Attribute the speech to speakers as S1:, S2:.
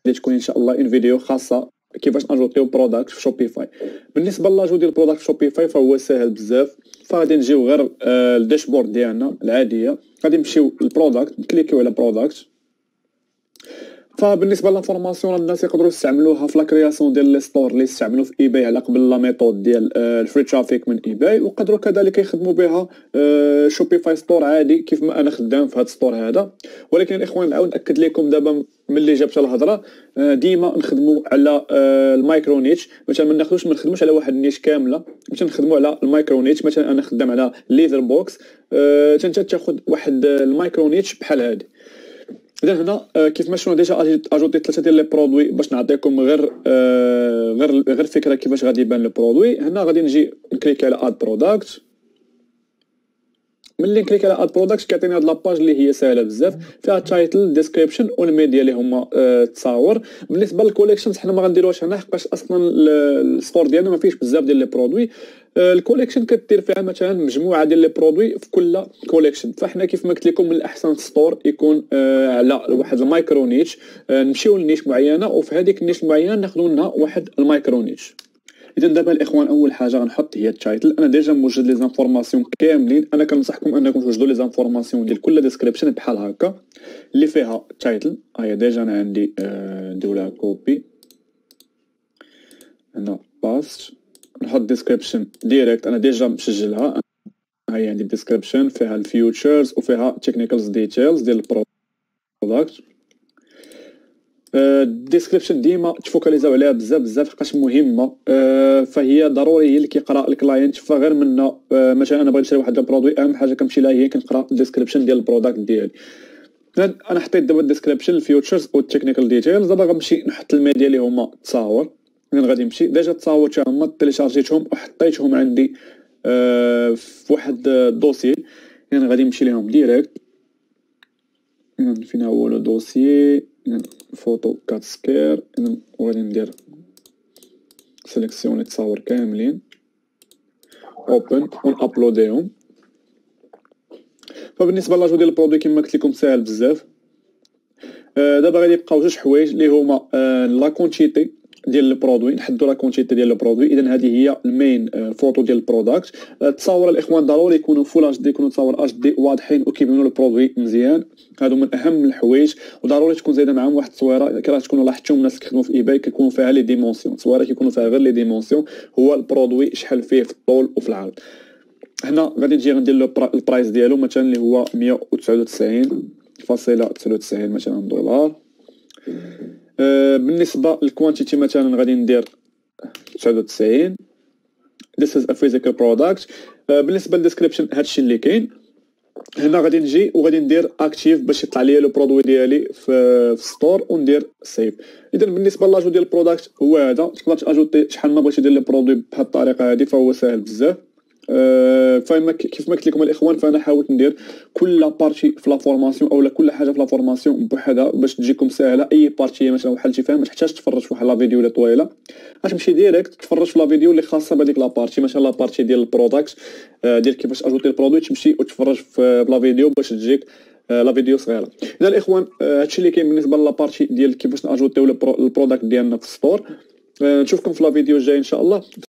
S1: تكون ان شاء الله ان فيديو خاصه كيفاش اجوتيو برودكت في شوبيفاي. بالنسبه لاجو ديال البرودكت في شوبيفاي فهو ساهل بزاف. فغادي نجيو غير الداشبورد ديالنا العاديه، غادي نمشيو للبرودكت، نكليكيو على برودكت. فبالنسبه للانفورماسيون الناس يقدروا يستعملوها في لا كرياسيون ديال لي ستور اللي استعملوا في ايباي على قبل لا ميثود ديال الفري ترافيك من ايباي، وقدروا كذلك يخدموا بها شوبيفاي ستور عادي كيف ما انا خدام في هذا الستور هذا. ولكن الاخوان نعاود ناكد لكم دابا ملي جابت الهضره ديما نخدموا على المايكرو نيتش. مثلا ما نخدموش على واحد النيش كامله، مثلا نخدموا على المايكرو نيتش. مثلا انا خدام على ليزر بوكس، انت تاخذ واحد المايكرو نيتش بحال هذه. اذا هنا كيف ما شفنا ديجا اجوتي 3 ديال لي برودوي باش نعطيكم غير فكره كيفاش غادي يبان لو برودوي. هنا غادي نجي نكليك على اد برودكت. ملي نكليك على اد برودكت كيعطيني هاد لاباج اللي هي ساهله بزاف، فيها تايتل ديسكريبشن والميديا اللي هما التصاور. بالنسبه للكوليكشنز حنا ما غنديروهاش هنا حقاش اصلا الستور ديالنا ما فيهش بزاف ديال لي برودوي. الكوليكشن كدير فيها مثلا مجموعه ديال لي برودوي في كل كوليكشن. فاحنا كيف ما قلت لكم من الاحسن ستور يكون على واحد المايكرو نيتش، نمشيو لنيش معينه وفي هذيك النيش معينه ناخذوا لنا واحد المايكرو نيتش. اذا دابا الاخوان اول حاجه غنحط هي التايتل. انا ديجا موجد لي زانفورماسيون كاملين، انا كنصحكم انكم توجدوا لي زانفورماسيون ديال كل ديسكريبشن بحال هكا اللي فيها التايتل. هي ديجا انا عندي ندير لها كوبي هنا باست، نحط ديسكريبشن ديريكت انا ديجا مسجلها. هي عندي ديسكريبشن فيها الفيوتشرز وفيها تكنيكالز ديتيلز ديال البرودكت. الديسكريبشن ديما تفوكاليزاو عليها بزاف حقاش مهمه. فهي ضروري هي اللي كيقرا الكلاينت. فغير منا مثلا انا بغيت نشري واحد البرودوي، اهم حاجه كنمشي لها هي كنقرا الديسكريبشن ديال البرودكت ديالي. انا حطيت دابا الديسكريبشن الفيوتشرز والتكنيكال ديتيلز. دابا غنمشي نحط الميديا اللي هما التصاور. غادي نمشي ديجا التصاور تا هما تيليشارجيتهم وحطيتهم عندي في واحد الدوسي. يعني غادي نمشي لهم ديريكت. فين هو لو دوسي فوتو كات سكير. وغادي ندير سيليكسيوني تصاور كاملين اوبن ونابلوديهم. فبالنسبه لاجو ديال البرودوي كما قلت لكم ساهل بزاف. دابا غادي يبقاو جوج حوايج اللي هما لا كونتيتي ديال البرودوي، نحدوا لا كونتيتي ديال البرودوي. اذا هذه هي المين فوتو ديال البرودكت. التصاور الاخوان ضروري يكونوا فول اتش دي، يكونوا تصاور اتش دي واضحين وكيبينوا البرودوي مزيان. هادو من اهم الحوايج. وضروري تكون زايده معاهم واحد التصويره كراه تكونوا لاحظتوا الناس اللي كيخدموا في ايباي كيكونوا فيها لي ديمونسيون. تصويره كيكونوا فيها غير لي ديمونسيون، هو البرودوي شحال فيه في الطول وفي العرض. هنا غادي نجي غندير له البرايس ديالو مثلا اللي هو 199.99 مثلا دولار. بالنسبه للكوانتيتي مثلا غادي ندير 99. This is a physical product. بالنسبه للديسكريبشن هادشي اللي كاين. هنا غادي نجي وغادي ندير اكتيف باش يطلع لي لو برودوي ديالي في الستور وندير سيف. اذا بالنسبه لاجو ديال البرودكت هو هذا. تقدر تاجوتي شحال ما بغيتي دير لي برودوي بهذه الطريقه هذه فهو ساهل بزاف. فما كيف ما قلت لكم الاخوان فانا حاولت ندير كل بارتي في لا فورماسيون او كل حاجه في لا فورماسيون بوحدها باش تجيكم ساهله. اي بارتي مثلا بحال شي فهم ما تحتاجش تفرج في واحد لا فيديو اللي طويله، غتمشي ديريكت تفرج في لا فيديو اللي خاصه بهذيك لا بارتي. مثلا لا بارتي ديال البرودكت ديال كيفاش اجوتي البرودوي تمشي وتفرج في لا فيديو باش تجيك لا فيديو صغيره. اذا الاخوان هادشي اللي كاين بالنسبه لا بارتي ديال كيفاش ناجوتيو البرودكت ديالنا في الستور. نشوفكم في لا فيديو الجاي ان شاء الله.